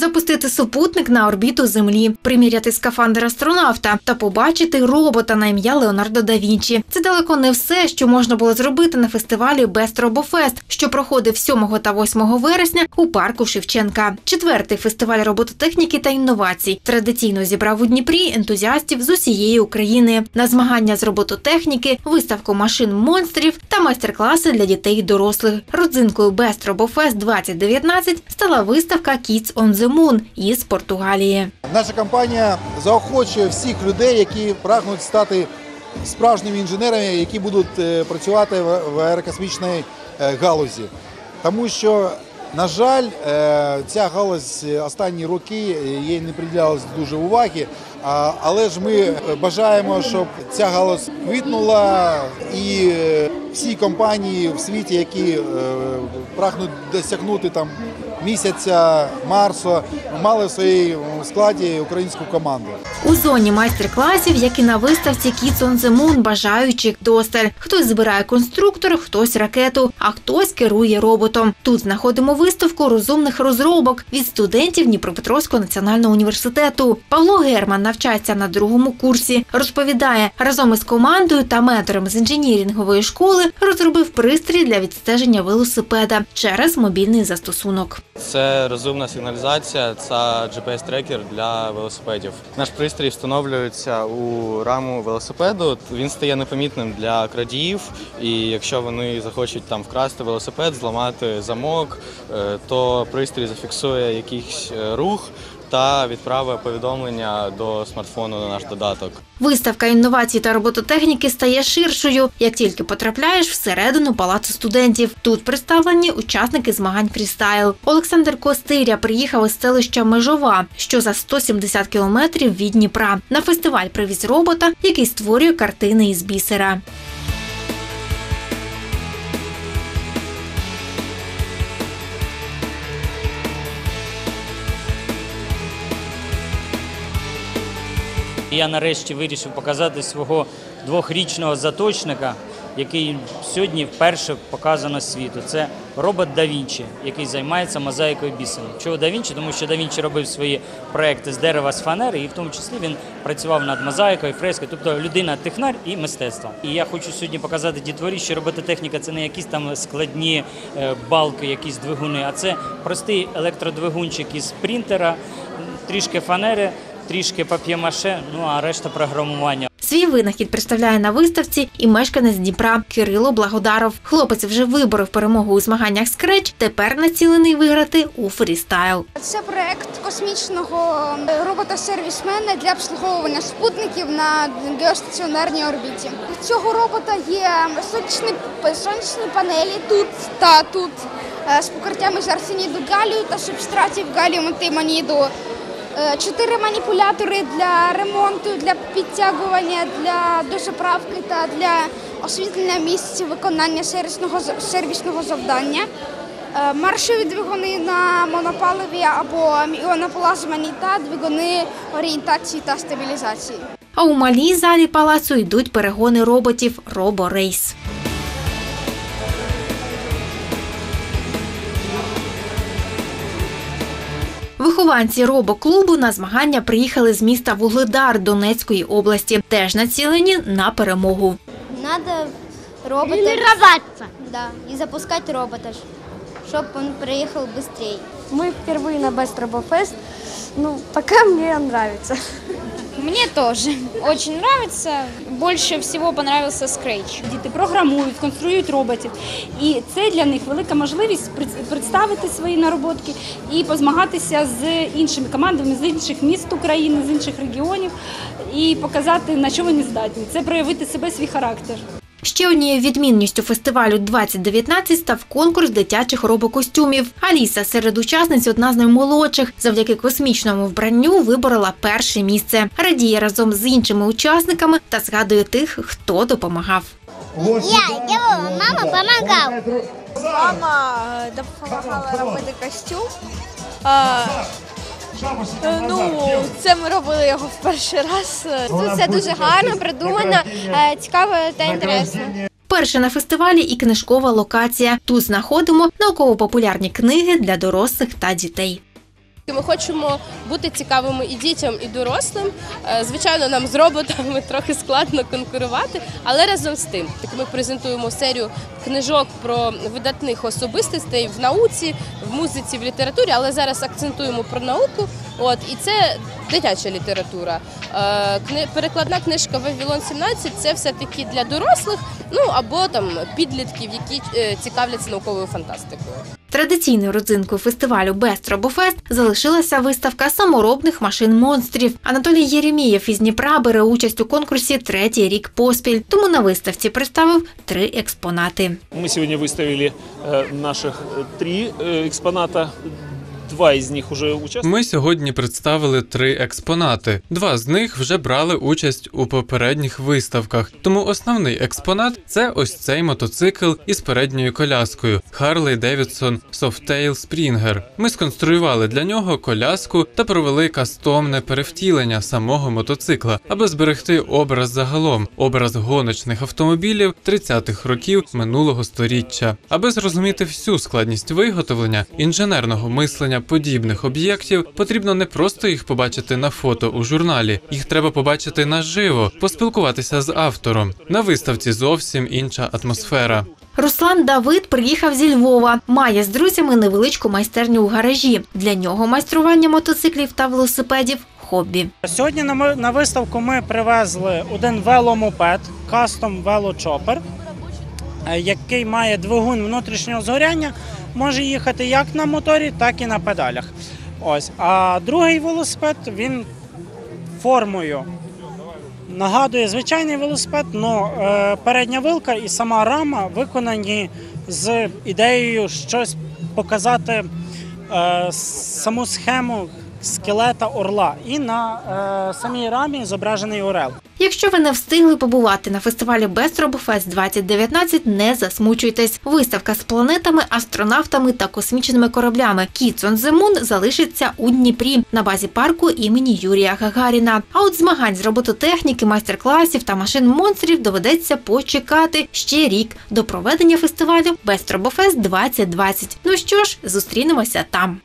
запустити супутник на орбіту Землі, приміряти скафандр астронавта та побачити робота на ім'я Леонардо да Вінчі. Це далеко не все, що можна було зробити на фестивалі Best RoboFest, що проходив 7 та 8 вересня у парку Шевченка. 4-й фестиваль робототехніки та інновацій традиційно зібрав у Дніпрі ентузіастів з усієї України. На змагання з робототехніки, виставку машин-монстрів та майстер-класи для дітей і дорослих. Родзинкою Best RoboFest 2019 стала виставка Kids on the Moon із Португалії. Наша компанія заохочує всіх людей, які прагнуть стати справжніми інженерами, які будуть працювати в аерокосмічній галузі. Тому що, на жаль, ця галузь останні роки їй не приділялось дуже уваги, але ж ми бажаємо, щоб ця галузь квітнула і всі компанії в світі, які прагнуть досягнути місяця, Марсу, мали в своєму складі українську команду. У зоні майстер-класів, як і на виставці Kids on the Moon, бажаючих досталь. Хтось збирає конструктор, хтось ракету, а хтось керує роботом. Тут знаходимо виставку розумних розробок від студентів Дніпропетровського національного університету. Павло Герман навчається на 2-му курсі. Розповідає, разом із командою та ментором з інженірингової школи розробив пристрій для відстеження велосипеда через мобільний застосунок. Це розумна сигналізація, це GPS-трекер для велосипедів. Наш пристрій встановлюється у раму велосипеду, він стає непомітним для крадіїв, і якщо вони захочуть вкрасти велосипед, зламати замок, то пристрій зафіксує якийсь рух та відправить повідомлення до смартфону на наш додаток. Виставка інновацій та робототехніки стає ширшою, як тільки потрапляєш всередину палацу студентів. Тут представлені учасники змагань фрістайл. Олександр Костиря приїхав із селища Межова, що за 170 кілометрів від Дніпра. На фестиваль привіз робота, який створює картини із бісера. Я нарешті вирішив показати свого 2-річного заточника, який сьогодні вперше показано світу. Це робот да Вінчі, який займається мозаїкою бісеру. Чого да Вінчі? Тому що да Вінчі робив свої проекти з дерева, з фанери, і в тому числі він працював над мозаїкою, фрескою, тобто людина-технар і мистецтво. І я хочу сьогодні показати дітворі, що робототехніка – це не якісь складні балки, якісь двигуни, а це простий електродвигунчик із принтера, трішки фанери, трішки пап'є-маше, а решта програмування. Свій винахід представляє на виставці і мешканець Дніпра Кирило Благодаров. Хлопець вже виборов перемогу у змаганнях Scratch, тепер націлений виграти у фрістайл. Це проект космічного робота-сервісмена для обслуговування спутників на геостаціонарній орбіті. У цього робота є сонячні панелі тут та тут з покриттями з арсеніду галію та субстратів галію-антимоніду. 4 маніпулятори для ремонту, для підтягування, для дозаправки та для освітлення місць виконання сервісного завдання. Маршові двигуни на монопаливі або іоноплазмані та двигуни орієнтації та стабілізації. А у малій залі палацу йдуть перегони роботів «Роборейс». Вихованці робоклубу на змагання приїхали з міста Вугледар Донецької області. Теж націлені на перемогу. Надо тренироваться. Да, и запускать робота, чтобы он приехал быстрее. Мы впервые на Best RoboFest. Пока мне нравится. Мне тоже очень нравится. Больше всего понравился Scratch. Діти програмують, конструюють роботів. І це для них велика можливість представити свої нароботки і позмагатися з іншими командами, з інших міст України, з інших регіонів і показати, на що вони здатні. Це проявити себе, свій характер. Ще однією відмінністю фестивалю 2019 став конкурс дитячих робокостюмів. Аліса серед учасниць одна з наймолодших. Завдяки космічному вбранню виборола перше місце. Радіє разом з іншими учасниками та згадує тих, хто допомагав. Мама допомагала. Мама допомагала робити костюм. Це ми робили його в перший раз. Тут все дуже гарно, придумано, цікаво та інтересно. Перше на фестивалі і книжкова локація. Тут знаходимо науково-популярні книги для дорослих та дітей. Ми хочемо бути цікавими і дітям, і дорослим. Звичайно, нам з роботами трохи складно конкурувати, але разом з тим, ми презентуємо серію книжок про видатних особистостей в науці, в музиці, в літературі, але зараз акцентуємо про науку. І це дитяча література. Перекладна книжка «Вавилон 17» – це все-таки для дорослих, або підлітків, які цікавляться науковою фантастикою. Традиційною родзинкою фестивалю Best RoboFest залишилася виставка саморобних машин-монстрів. Анатолій Єремієв із Дніпра бере участь у конкурсі 3-й рік поспіль, тому на виставці представив 3 експонати. Ми сьогодні виставили наших 3 експоната. 2 із них вже участвували. Ми сьогодні представили 3 експонати. 2 з них вже брали участь у попередніх виставках. Тому основний експонат – це ось цей мотоцикл із передньою коляскою Harley Davidson Softail Springer. Ми сконструювали для нього коляску та провели кастомне перевтілення самого мотоцикла, аби зберегти образ загалом, образ гоночних автомобілів 30-х років минулого сторіччя. Аби зрозуміти всю складність виготовлення інженерного мислення подібних об'єктів, потрібно не просто їх побачити на фото у журналі, їх треба побачити наживо, поспілкуватися з автором. На виставці зовсім інша атмосфера. Руслан Давид приїхав зі Львова. Має з друзями невеличку майстерню у гаражі. Для нього майстрування мотоциклів та велосипедів – хобі. Сьогодні на виставку ми привезли один веломопед Custom Velo Chopper, який має двигун внутрішнього згоряння, може їхати як на моторі, так і на педалях. А другий велосипед, він формою нагадує звичайний велосипед, але передня вилка і сама рама виконані з ідеєю щось показати, саму схему скелета орла. І на самій рамі зображений орел. Якщо ви не встигли побувати на фестивалі Best RoboFest 2019, не засмучуйтесь. Виставка з планетами, астронавтами та космічними кораблями Kids on the Moon залишиться у Дніпрі на базі парку імені Юрія Гагаріна. А от змагань з робототехніки, майстер-класів та машин-монстрів доведеться почекати ще рік до проведення фестивалю Best RoboFest 2020. Ну що ж, зустрінемося там.